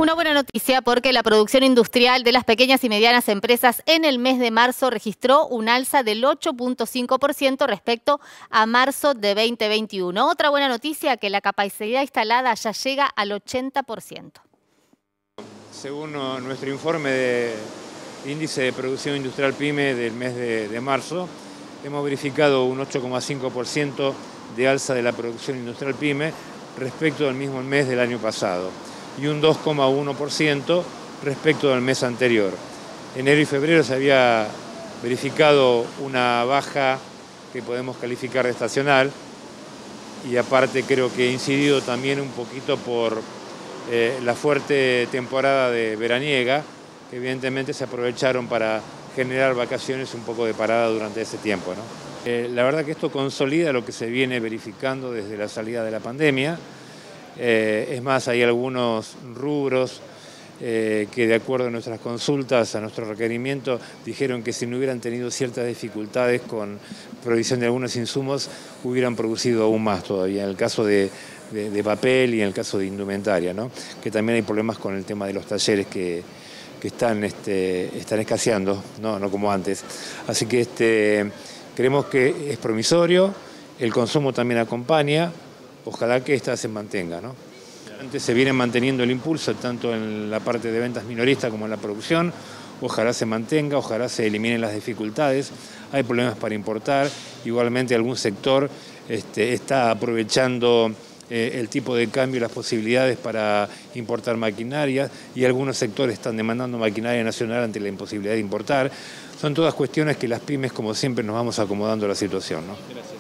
Una buena noticia porque la producción industrial de las pequeñas y medianas empresas en el mes de marzo registró un alza del 8.5% respecto a marzo de 2021. Otra buena noticia, que la capacidad instalada ya llega al 80%. Según nuestro informe de índice de producción industrial PYME del mes de marzo, hemos verificado un 8,5% de alza de la producción industrial PYME respecto al mismo mes del año pasado y un 2,1% respecto al mes anterior. Enero y febrero se había verificado una baja que podemos calificar de estacional y aparte creo que ha incidido también un poquito por la fuerte temporada de veraniega, que evidentemente se aprovecharon para generar vacaciones, un poco de parada durante ese tiempo, ¿no? La verdad que esto consolida lo que se viene verificando desde la salida de la pandemia. Es más, hay algunos rubros que, de acuerdo a nuestras consultas, a nuestro requerimiento, dijeron que si no hubieran tenido ciertas dificultades con provisión de algunos insumos, hubieran producido aún más todavía. En el caso de papel y en el caso de indumentaria, ¿no? Que también hay problemas con el tema de los talleres que están escaseando, no como antes. Así que creemos que es promisorio, el consumo también acompaña, ojalá que esta se mantenga, ¿no? Antes se viene manteniendo el impulso tanto en la parte de ventas minoristas como en la producción, ojalá se mantenga, ojalá se eliminen las dificultades, hay problemas para importar, igualmente algún sector está aprovechando el tipo de cambio y las posibilidades para importar maquinaria y algunos sectores están demandando maquinaria nacional ante la imposibilidad de importar. Son todas cuestiones que las pymes, como siempre, nos vamos acomodando a la situación, ¿no?